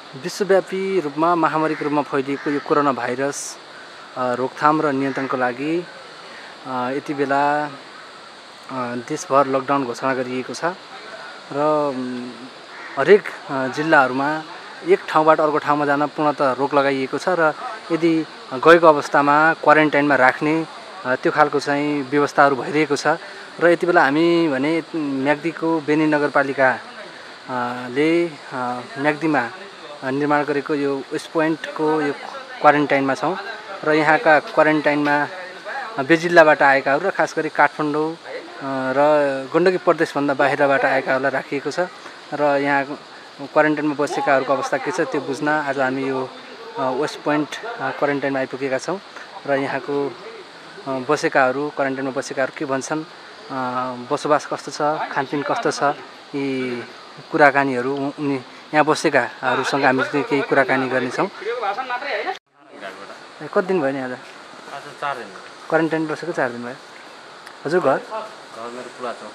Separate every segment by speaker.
Speaker 1: विश्वव्यापी रूपमा महामारीको रूपमा फैलिएको यो कोरोना भाइरस रोकथाम र नियन्त्रणको लागि यति बेला देशभर लकडाउन घोषणा गरिएको छ र हरेक जिल्लाहरूमा एक ठाउँबाट अर्को ठाउँमा जान पूर्णतः रोक लगाइएको छ र यदि गएको अवस्थामा क्वारेन्टाइनमा राख्ने त्यो खालको चाहिँ व्यवस्थाहरू भइरहेको छ र यति बेला हामी भने म्याग्दीको बेनी नगरपालिकाले म्याग्दीमा निर्माण गरेको यो वेस्ट पोइन्टको यो क्वारेन्टाइनमा छौँ र यहाँका क्वारेन्टाइनमा बेजिल्लाबाट आएकाहरू र खास गरी काठमाडौँ र गण्डकी प्रदेशभन्दा बाहिरबाट आएकाहरूलाई राखिएको छ र यहाँ क्वारेन्टाइनमा बसेकाहरूको अवस्था के छ त्यो बुझ्न आज हामी यो वेस्ट पोइन्ट क्वारेन्टाइनमा आइपुगेका छौँ र यहाँको बसेकाहरू क्वारेन्टाइनमा बसेकाहरू के भन्छन्, बसोबास कस्तो छ, खानपिन कस्तो छ, यी कुराकानीहरू उनी यहाँ बसेकाहरूसँग हामी केही कुराकानी गर्नेछौँ। कति दिन भयो नि आज?
Speaker 2: आज 4 दिन
Speaker 1: क्वारेन्टाइन बसेको 4 दिन भयो। हजुर घर
Speaker 2: मेरो पुरा छ।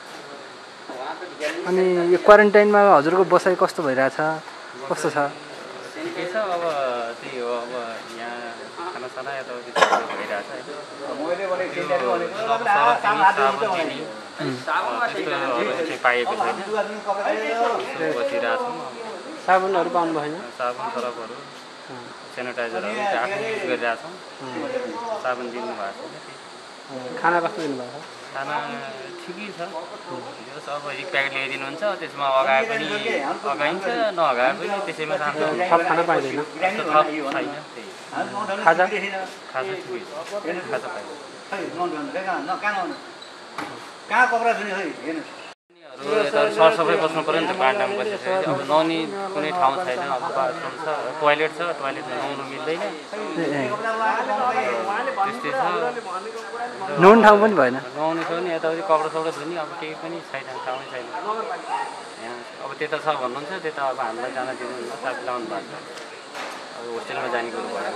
Speaker 1: अनि यो क्वारेन्टाइनमा हजुरको बसाइ कस्तो भइरहेछ, कस्तो छ?
Speaker 2: ठिकै छ। अब त्यही हो, अब यहाँ खानासाना यताउति भइरहेछ हैन। त्यस्तो पाइएको छैन। बसिरहेछौँ।
Speaker 1: साबुनहरू पाउनु भएन?
Speaker 2: साबुन सरफहरू सेनिटाइजरहरू आफै युज गरिरहेछौँ। साबुन दिनुभएको छ।
Speaker 1: खाना कस्तो दिनुभएको छ?
Speaker 2: खाना ठिकै छ। यो सब एक प्याकेट ल्याइदिनुहुन्छ, त्यसमा अगाए पनि अगाइन्छ, नअगाए पनि त्यसैमा खान्छ।
Speaker 1: थप खाना पाइँदैन?
Speaker 2: थप छैन।
Speaker 1: खाजा
Speaker 2: ठिकै छ। खाजा पाइन्छ। सरसफाइ बस्नु पऱ्यो नि त। बाटामा बसेपछि अब नुहाउने कुनै ठाउँ छैन। अब बाथरुम छ, टोयलेट छ, टोयलेटमा नुहाउनु मिल्दैन। त्यस्तै छ।
Speaker 1: नुहाउने ठाउँ पनि भएन?
Speaker 2: नुहाउने छ नि, यताउति कपडा सपडा धुने अब केही पनि छैन, ठाउँै छैन। अब त्यता छ भन्नुहुन्छ, त्यता अब हामीलाई जान दिनुहुन्न, साथी लाउनु भएको छ। अब होस्टेलमा जाने कुरो भएन।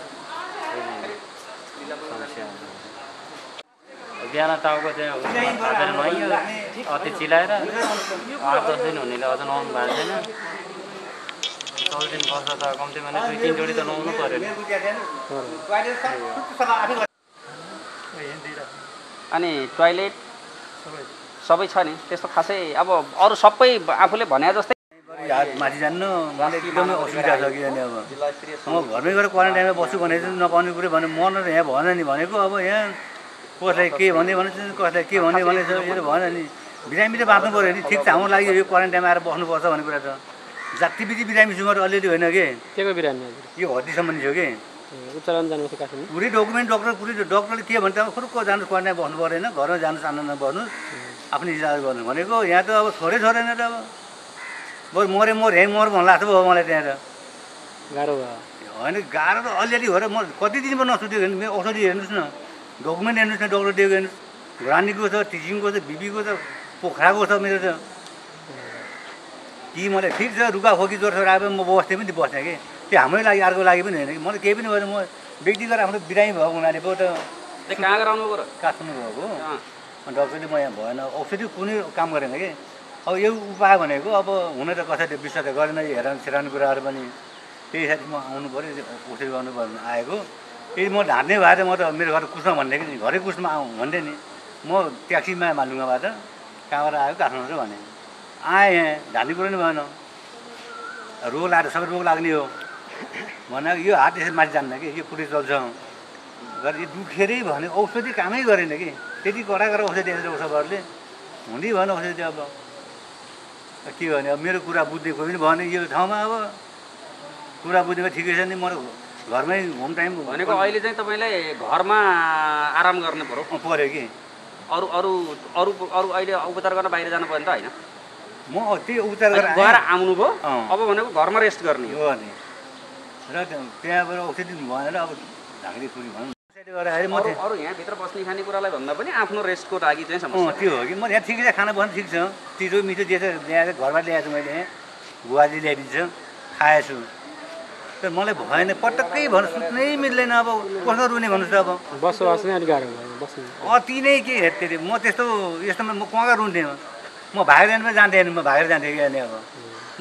Speaker 2: समस्या बिहान टाउको चाहिँ हाजेर नुहाइयो, अति चिलाएर 8-10 दिन हुनेले अझ नुहाउनु भएको छैन। 14 दिन बस्दा त कम्तीमा 2-3 जोडी त नुहाउनु पऱ्यो नि।
Speaker 3: अनि टोयलेट सबै छ नि, त्यस्तो खासै अब अरू सबै आफूले भने जस्तै
Speaker 4: हात माथि जान्न मलाई एकदमै असुविधा छ कि अनि अब म घरमै गएर क्वारेन्टाइनमा बस्छु भने चाहिँ नपाउने कुरो भने म न यहाँ भएन नि भनेको। अब यहाँ कसलाई के भन्ने कसलाई के भन्ने भनेछ, यो भएन नि। बिरामी त बाँच्नु पऱ्यो नि। ठिक छ, हाम्रो लागि यो क्वारेन्टाइनमा आएर बस्नुपर्छ भन्ने कुरा छ। जातिविधि बिरामी छु म अलिअलि होइन कि।
Speaker 1: के को बिरामी?
Speaker 4: यो हड्डी सम्बन्धी छ कि।
Speaker 1: उपचार गर्न जानुपर्छ काठमाडौँ?
Speaker 4: पुरै डकुमेन्ट डक्टरले के भन्छ, अब खुरुक्क जानु क्वारेन्टाइन बस्नु परेन, घरमा जानु सानो नबस्नु, आफ्नो इलाज गर्नु भनेको। यहाँ त अब छोडेन त। अब बरु मरे मर भन्नु लाग्छ भयो मलाई त्यहाँ त।
Speaker 1: गाह्रो भयो
Speaker 4: होइन? गाह्रो त अलिअलि भएर म कति दिन पनि नसुतेको हेर्नु। मेरो औषधि हेर्नुहोस् न, डकुमेन्ट हेर्नुहोस् न, डक्टर दिएको हेर्नुहोस्। रानीको छ, टिचिङको छ, बिपीको छ, पोखराको छ मेरो त। कि मलाई ठिक छ, रुगाखोकी ज्वरो आए म बस्थेँ पनि बस्थेँ कि। त्यो हाम्रै लागि अर्को लागि पनि होइन कि। मलाई केही पनि भएन। म व्यक्तिगत आफ्नो बिरामी भएको हुनाले पो त।
Speaker 3: कहाँ गराउनु पर्यो?
Speaker 4: काठमाडौँ भएको। अनि डक्टरले म यहाँ भएन, औषधि कुनै काम गरेन कि। अब यो उपाय भनेको अब हुन त कसैले विश्वास गरेन, हेरान कुराहरू पनि। त्यही साथी म आउनु पऱ्यो, औषधि गर्नु पर्ने आएको। यदि म ढाँट्ने भए त म त मेरो घर कुस्न भन्ने कि घरै कुस्मा भन्थेँ नि। म ट्याक्सीमा मालुङाबाट कहाँबाट आयो काठमाडौँ भने आएँ। यहाँ ढाँट्ने कुरो नि भएन। रोग लाग्यो, सबै रोग लाग्ने हो भनेको। यो हात यसरी माथि जान्न कि, यो पुरै चल्छ गरेर यो दुखेरै भने औषधि कामै गरेन कि। त्यति कडा गरेर औषधि दिएर औषधहरूले हुँदै भएन औषधि। अब के भने, अब मेरो कुरा बुझ्ने कोही पनि भएन यो ठाउँमा। अब कुरा बुझ्नेको ठिकै छ नि। म घरमै होम टाइम
Speaker 3: भनेको अहिले चाहिँ तपाईँलाई घरमा आराम गर्नु
Speaker 4: पऱ्यो कि।
Speaker 3: अरू अरू अरू अरू अहिले उपचार गर्न बाहिर जानु पर्यो नि त होइन?
Speaker 4: म त्यही उपचार गरेर
Speaker 3: गएर आउनुभयो, अब भनेको घरमा रेस्ट गर्ने
Speaker 4: हो नि। र त्यहाँबाट औषधि भनेर अब ढाक्ने खुरी भनौँ
Speaker 3: अरू यहाँभित्र बस्ने खाने कुरालाई भन्दा पनि आफ्नो रेस्टको लागि चाहिँ समस्या
Speaker 4: त्यो हो कि। म यहाँ ठिकै छ, खाना बस्नु ठिक छ, चिसो मिठो दिएछ, ल्याएर घरबाट ल्याएको छु मैले। बुवाले ल्याइदिन्छ, खाएछु। तर मलाई भएन, पटक्कै भन्नु सुत्नै मिल्दैन। अब कसो रुने भन्नुहोस् त। अब
Speaker 1: बसोबास नै अलिक गाह्रो भयो बस्नु।
Speaker 4: अति नै के हेर्थे म त्यस्तोमा म कहाँ रुन्थेँ। म बाहिर जानु पनि जान्थेँ, म बाहिर जान्थेँ कि अनि अब म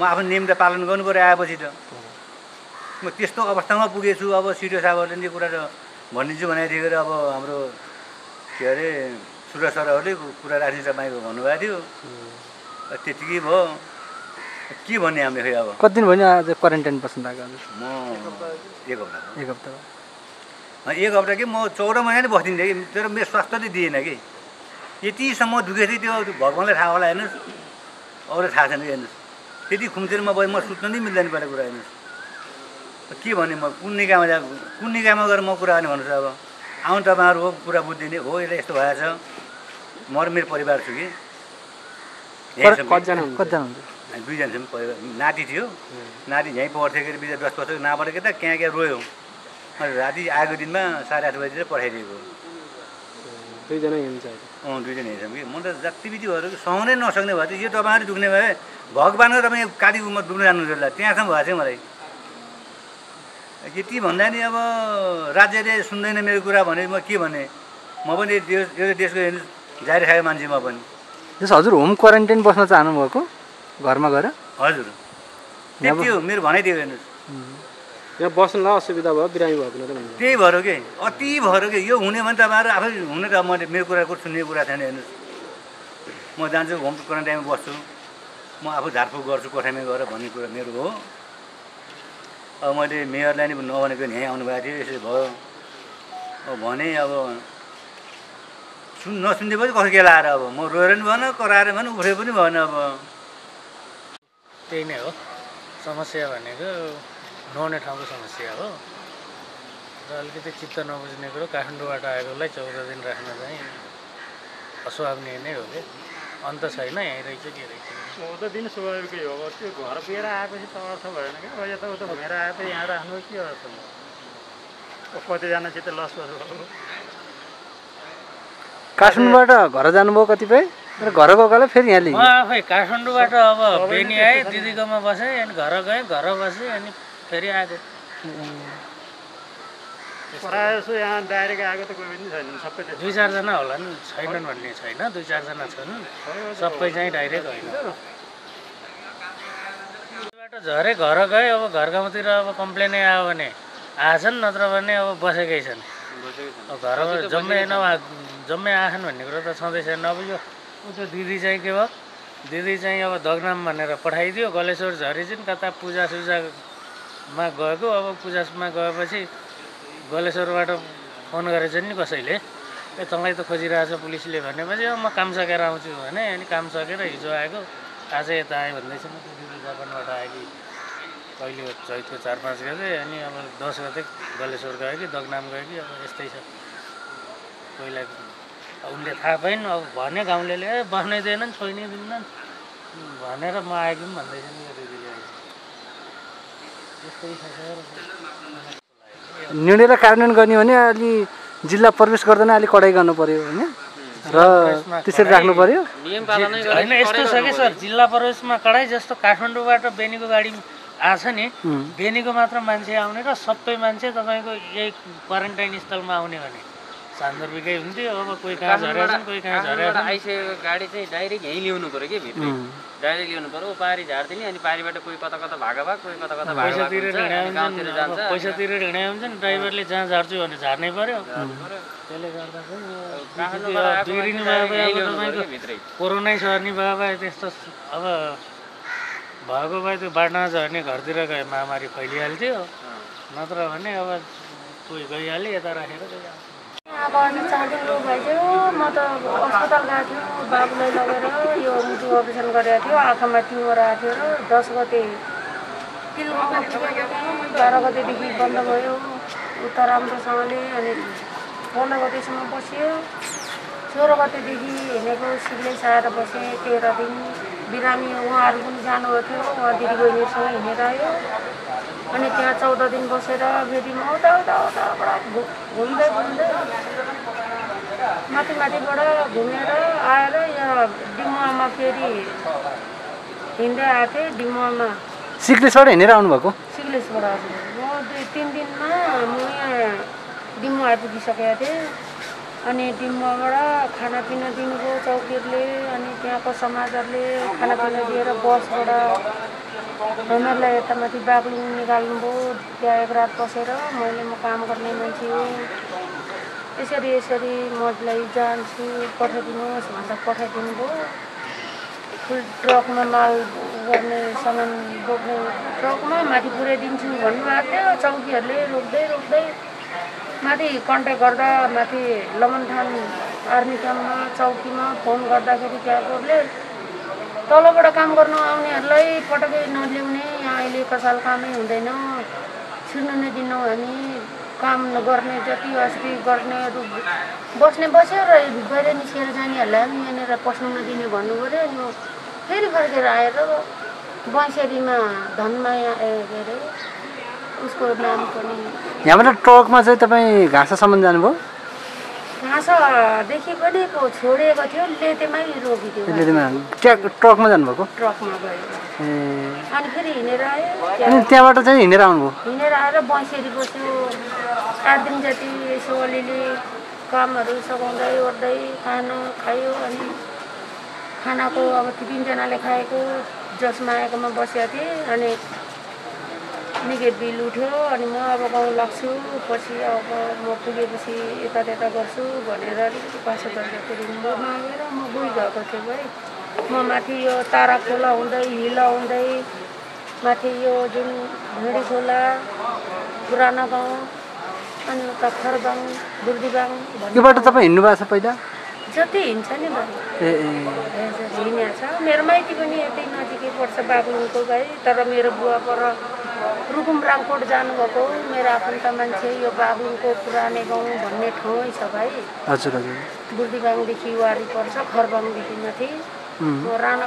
Speaker 4: म आफ्नो नियम त पालन गर्नु पऱ्यो आएपछि त। म त्यस्तो अवस्थामा पुगेछु। अब सिडिओ साहबहरूले यो कुरा भनिदिन्छु भनेको थियो। अब हाम्रो के अरे सुरज सरहरूले कुरा राख्ने तपाईँको भन्नुभएको थियो। त्यतिकै भयो। के भन्ने हामीले खै अब।
Speaker 1: कति दिन भयो आज क्वारेन्टाइन बस्नु भएको?
Speaker 4: म एक हप्ता।
Speaker 1: एक हप्ता
Speaker 4: एक हप्ता कि म 14 महिना नै बस्दिनँ कि, तर मेरो स्वास्थ्यले दिएन कि। यतिसम्म दुखेको थियो त्यो भगवान्लाई थाहा होला हेर्नुहोस्, अरू थाहा छैन कि हेर्नुहोस्। त्यति खुम्चेरमा भयो, म सुत्न नै मिल्दैन पहिला कुरा हेर्नुहोस्। के भने म कुन निकायमा गएर म कुरा गर्ने भन्नुहोस्। अब आउनु तपाईँहरू हो कुरा बुझिदिने हो, यसलाई यस्तो भएछ। म र मेरो परिवार छु कि।
Speaker 1: कतिजना हुन्छ?
Speaker 4: 2 जना छौँ परिवार। नाति थियो, नाति यहीँ पढ्थ्यो कि 10 वर्षको नपढेको त क्या रोयो। राति आएको दिनमा 8:30 बजीतिर पठाइदिएको।
Speaker 1: 2 जना हिँड्छ।
Speaker 4: 2 जना हिँड्छौँ कि। म त जति बिति भएर सहनै नसक्ने भयो। यो तपाईँहरू दुख्ने भए भगवान्को तपाईँ कालीमा डुब्न जानुहुन्छ होला, त्यहाँसम्म भएको थियो मलाई। यति भन्दा नि अब राज्यले सुन्दैन मेरो कुरा भने म के भने। म पनि यो देशको जारी खाएको मान्छे म पनि।
Speaker 1: जस हजुर होम क्वारेन्टाइन बस्न चाहनुभएको घरमा गएर?
Speaker 4: हजुर त्यति हो मेरो भनाइदियो हेर्नुहोस्।
Speaker 1: यहाँ बस्नलाई असुविधा भयो, बिरामी भएको न त?
Speaker 4: त्यही भएर के अति भएर के यो हुने भने तपाईँहरू आफै हुने त मैले मेरो कुराको सुन्ने कुरा छैन हेर्नुहोस्। म जान्छु होम क्वारेन्टाइनमा बस्छु, म आफू झारफुक गर्छु कोठामै गएर भन्ने कुरा मेरो हो। अब मैले मेयरलाई नि नभनेको यहीँ आउनुभएको थियो, यसरी भयो। अब भने अब नसुन्देपछि कसो के लाएर अब म रोएर पनि भएन, कराएर पनि उठे पनि भएन। अब
Speaker 5: त्यही नै हो समस्या भनेको, नहुने ठाउँको समस्या हो। र अलिकति चित्त नबुझ्ने कुरो काठमाडौँबाट आएकोलाई 14 दिन राख्न चाहिँ अस्वाभाविक नै हो कि। अन्त छैन, यहीँ रहेछ के रहेछ।
Speaker 2: 14 दिन स्वाभाविकै हो। त्यो घर पिएर आएपछि त अर्थ भएन क्या। अब यताउता घुमेर आए त यहाँ राख्नु के अर्थ हो? कतिजनासित लस भयो।
Speaker 1: काठमाडौँबाट घर जानुभयो कतिपय, र घर गएकोलाई फेरि यहाँ लिएँ।
Speaker 5: म आफै काठमाडौँबाट अब बेनी आएँ, दिदीकोमा बसेँ, अनि घर गएँ, घर बसेँ, अनि फेरि आएको।
Speaker 2: प्रायः जसो यहाँ डाइरेक्ट आएको त कोही पनि छैनन्, सबै
Speaker 5: 2-4 जना होला नि, छैनन् भन्ने छैन, 2-4 जना छन्, सबै चाहिँ डाइरेक्ट होइन। झरे घर गए, अब घर गाउँतिर अब कम्प्लेनै आयो भने आएछन्, नत्र भने अब बसेकै छन्। अब घर जम्मै आएछन् भन्ने कुरो त छँदै छैन। अब यो त्यो दिदी चाहिँ के भयो, दिदी चाहिँ अब दगनाम भनेर पठाइदियो, गलेश्वर झरी चाहिँ कता पूजासुजामा गएको। अब पूजामा गएपछि गलेश्वरबाट फोन गरेछन् नि कसैले, तँलाई त खोजिरहेछ पुलिसले भनेपछि अब म काम सकेर आउँछु भने, अनि काम सकेर हिजो आएको, आज यता आएँ भन्दैछ। म त्यो दिदी जापानबाट आयो कि कहिले चैतको 4-5 गते, अनि अब 10 गते गलेश्वर गयो कि दगनाम गयो कि। अब यस्तै छ पहिला। उनले थाहा पाइन्, अब भने गाउँलेले बस्नै दिएनन्, छोइनै दिन्नन् भनेर म आएको पनि भन्दैछन् यो दिदीले। यस्तै छ सर।
Speaker 1: निर्णयलाई कार्यान्वयन गर्ने भने अलि जिल्ला प्रवेश गर्दैन, अलिक कडाइ गर्नु पर्यो होइन, र त्यसरी राख्नु पर्यो।
Speaker 5: होइन यस्तो छ कि सर, जिल्ला प्रवेशमा कडाइ जस्तो काठमाडौँबाट बेनीको गाडी आछ नि, बेनीको मात्र मान्छे आउने र सबै मान्छे तपाईँको यही क्वारेन्टाइन स्थलमा आउने भने सान्दर्भिकै हुन्थ्यो। अब कोही कहाँ झरेछन्, कोही कहाँ झरेछन्।
Speaker 3: आइसकेको गाडी चाहिँ डाइरेक्ट यहीँ ल्याउनु पऱ्यो कि भित्र, डाइरेक्ट ल्याउनु पऱ्यो। पारी झारिदिने, अनि पारीबाट कोही कता कता भागा भाग, कोही कता कता
Speaker 5: पैसा तिरेर हिँडे हुन्छन्, ड्राइभरले जहाँ झार्छु भने झार्नै पर्यो। त्यसले गर्दा चाहिँ कोरोनै सर्ने भयो भए त्यस्तो अब भएको भए त्यो बाटोमा झर्ने घरतिर गए महामारी फैलिहाल्थ्यो, नत्र भने अब कोही गइहाल्यो यता राखेर गइहाल्यो।
Speaker 6: अब अनि 4 दिन रोग भइसक्यो। म त अस्पताल गएको थियो, बाबुलाई लगेर यो मुटु अपरेसन गरेको थियो, आँखामा ट्युमर आएको थियो र 10 गते पिल गर्नु पुगेको थियो। 12 गतेदेखि बन्द भयो उता राम्रोसँगले, अनि 15 गतेसम्म बस्यो। 16 गतेदेखि हिँडेको सिक्लेस आएर बसेँ 13 दिन। बिरामी उहाँहरू पनि जानुभएको थियो, उहाँ दिदीबहिनीसँग हिँडेर आयो। अनि त्यहाँ 14 दिन बसेर फेरि म उताबाट घुम्दै माथिबाट घुमेर आएर यहाँ डिमुवामा फेरि हिँड्दै आएको थिएँ। डिमुवामा
Speaker 1: सिक्लेसबाट हिँडेर आउनुभएको?
Speaker 6: सिक्लेसबाट हजुर। म 2-3 दिनमा म यहाँ डिमुवा आइपुगिसकेको थिएँ। अनि डिमुवाबाट खानापिना दिनुभयो चौकीहरूले, अनि त्यहाँको समाजहरूले खानापिना दिएर बसबाट हामीहरूलाई यता माथि बागलुङ निकाल्नुभयो। त्यहाँ एक रात बसेर म काम गर्ने मान्छे हो, यसरी मलाई जान्छु पठाइदिनुहोस् भन्दा पठाइदिनु भयो। फुल ट्रकमा माल गर्ने सामान बोक्ने ट्रकमा माथि पुर्याइदिन्छु भन्नुभएको थियो। चौकीहरूले रोक्दै माथि कन्ट्याक्ट गर्दा माथि लमनठान आर्मी क्याम्पमा चौकीमा फोन गर्दाखेरि त्यहाँकोले तलबाट काम गर्नु आउनेहरूलाई पटक्कै नल्याउने, यहाँ अहिले कसाल कामै हुँदैन, छिर्नु नै दिन्नौँ हामी, काम गर्ने जति अस्ति गर्नेहरू बस्यो र बाहिर निस्केर जानेहरूलाई पनि यहाँनिर पस्नु नदिने भन्नु पऱ्यो। अनि फेरि फर्केर आएर बैँसेरीमा धनमाया के अरे उसको नाम पनि
Speaker 1: यहाँबाट ट्रकमा चाहिँ तपाईँ घाँसासम्म जानुभयो?
Speaker 6: घाँसदेखि पनि छोडेको थियो, लेतेमै रोकिदियो।
Speaker 1: ट्रकमा जानुभएको?
Speaker 6: ट्रकमा गयो अनि फेरि हिँडेर आयो।
Speaker 1: अनि त्यहाँबाट चाहिँ हिँडेर आउनुभयो?
Speaker 6: हिँडेर आएर बैँसेरी बस्यो 8 दिन जति। यसो अलिअलि कामहरू सघाउँदै ओर्दै खाना खायो। अनि खानाको अब 3जनाले खाएको जसमा आएकोमा बसेको थिएँ। अनि निकै बिल उठ्यो। अनि म अब गाउँ लाग्छु, पछि अब म पुगेपछि यता त्यता गर्छु भनेर अलिकति 5,000 रुपियाँ म मागेर म गइरहेको थिएँ भाइ। म माथि यो तारा खोला हुँदै हिला हुँदै माथि यो जुन भेडी खोला पुरानो गाउँ अनि उता खरबाङ बुर्दिबाङ
Speaker 1: योबाट तपाईँ हिँड्नु भएको छ पहिला?
Speaker 6: जति हिँड्छ नि भाइ हिँडेको छ। मेरो माइती पनि यतै नजिकै पर्छ बागलुङको भाइ। तर मेरो बुवा पर रुकुम राङकोट जानुभएको। मेरो आफन्त मान्छे यो बागलुङको पुरानो गाउँ भन्ने ठाउँ छ भाइ।
Speaker 1: हजुर हजुर।
Speaker 6: बुर्दिबाङदेखि वारी पर्छ, खरबाङदेखि माथि। म राणा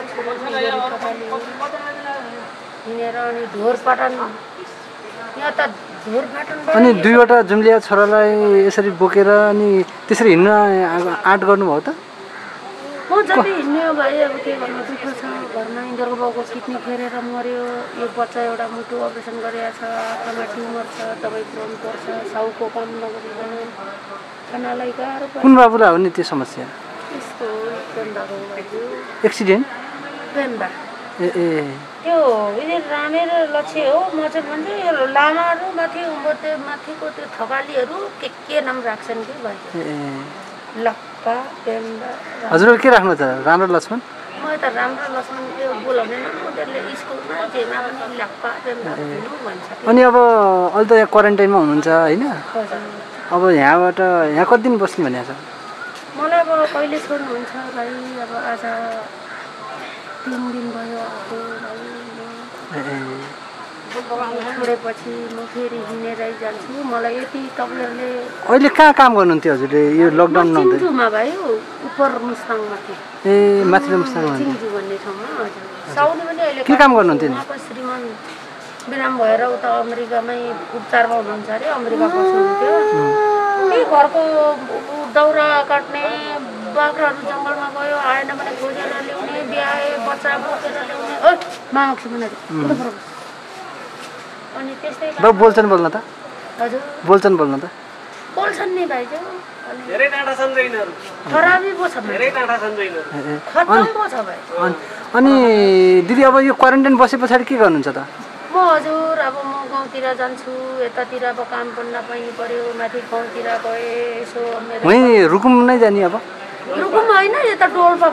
Speaker 6: हिँडेर अनि ढोरपाटन, यहाँ त ढोरपाटन।
Speaker 1: अनि 2वटा जुम्लिया छोरालाई यसरी बोकेर अनि त्यसरी हिँड्न आँट गर्नुभयो त?
Speaker 6: म जति हिँड्ने हो भाइ। अब के गर्नु, दुःख छ घरमा। इन्द्रको बाउको किडनी फेरेर मऱ्यो। यो बच्चा एउटा मुटु अपरेसन गरेको छ, आँखामा ट्युमर छ, दबाई खुवाउनु पर्छ, साउको काम नगरिकन खानालाई गाह्रो पर्छ।
Speaker 1: कुन बाबुलाई हो नि त्यो समस्या?
Speaker 6: यस्तो पेन्दाको भाइज्यू
Speaker 1: एक्सिडेन्ट?
Speaker 6: पेन्दा त्यो यदि रामेर लक्ष्य हो। म चाहिँ भन्छु यो लामाहरू माथि उम्बोटे माथिको त्यो थकालीहरू के नाम राख्छन् कि भाइ? लक्का पेन्दा।
Speaker 1: हजुर के राख्नु त? राम्रो लक्ष्मण?
Speaker 6: म त राम्रो लक्ष्मण त्यो बोलाउँदैन। उनीहरूले स्कुलमा जेमा पनि लक्का पेन्दा भन्छ।
Speaker 1: अनि अब अहिले त यहाँ क्वारेन्टाइनमा हुनुहुन्छ होइन? अब यहाँ कति दिन बस्ने भनेको छ?
Speaker 6: मलाई अब कहिले छोड्नुहुन्छ भाइ? अब आज 3 दिन भयो आएको भाइ। छोडेपछि म फेरि हिँडेरै जान्छु। मलाई यति तपाईँहरूले
Speaker 1: अहिले कहाँ काम गर्नुहुन्थ्यो हजुरले यो लकडाउन नहुँदै?
Speaker 6: चिन्जुमा भाइ उपर मुस्ताङमा थिएँ।
Speaker 1: माथि मुस्ताङमा
Speaker 6: चिन्जु भन्ने ठाउँमा। हजुर साउनी पनि अहिले
Speaker 1: के काम गर्नुहुन्थ्यो?
Speaker 6: उहाँको श्रीमान बिराम भएर उता अमेरिकामै उपचारमा हुनुहुन्छ अरे, अमेरिका बस्नुहुन्थ्यो। त्यही घरको दाउरा काट्ने, बाख्राहरू जङ्गलमा गयो आएन भने खोजेर ल्याउने, ब्याए बच्चा बोकेर ल्याउने। ओ माग्छु भने अनि त्यस्तै
Speaker 1: बोल्छन् बोल्न त?
Speaker 6: हजुर
Speaker 1: बोल्छन् बोल्न त?
Speaker 6: बोल्छन् नि भाइज्यू।
Speaker 5: धेरै टाढा छन् यिनीहरू,
Speaker 6: खराबी पो छ,
Speaker 5: धेरै टाढा छन् यिनीहरू,
Speaker 6: खत्तम पो छ भाइ।
Speaker 1: अनि दिदी अब यो क्वारेन्टाइन बसे पछाडि के गर्नुहुन्छ त?
Speaker 6: म हजुर अब म गाउँतिर जान्छु। यतातिर अब काम पनि नपाइनु पर्यो। माथि गाउँतिर गएँ यसो मेरो
Speaker 1: वहीँ रुकुम नै जाने अब?
Speaker 6: रुकुम होइन, यता डोल्पा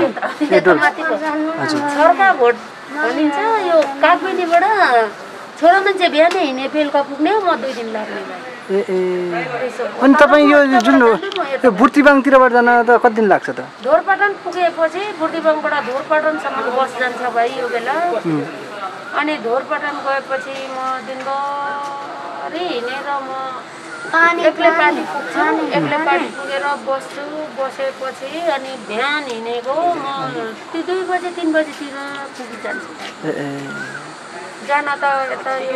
Speaker 6: सरका भोट भनिन्छ। यो कागबेनीबाट छोरा मान्छे बिहानै हिँडे बेलुका पुग्ने, म 2 दिन लाग्ने भाइ।
Speaker 1: अनि तपाईँ यो जुन यो बुर्तिबाङतिरबाट जान त कति दिन लाग्छ त?
Speaker 6: ढोरपाटन पुगेपछि बुर्तिबाङबाट ढोरपाटनसम्म बस जान्छ भाइ यो बेला। अनि ढोरपाटन गएपछि म दिनभरि हिँडेर म एक्लै पानी पुग्छु। एक्लै पानी पुगेर बस्छु। बसेपछि अनि बिहान हिँडेको म 2 बजे 3 बजीतिर पुगिजान्छु। जान त यता यो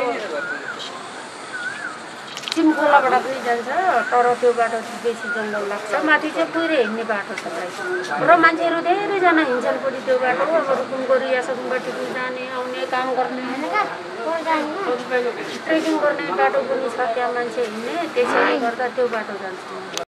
Speaker 6: चिमखोलाबाट पनि जान्छ, तर त्यो बाटो बेसी जङ्गल लाग्छ। माथि चाहिँ कुहिरे हिँड्ने बाटो छ भाइ। र मान्छेहरू धेरैजना हिँड्छन् पनि त्यो बाटो। अब रुकुमको रियासनबाट जाने आउने काम गर्ने ट्रेकिङ गर्ने बाटो पनि छ त्यहाँ मान्छे हिँड्ने। त्यसैले गर्दा त्यो बाटो जान्छ।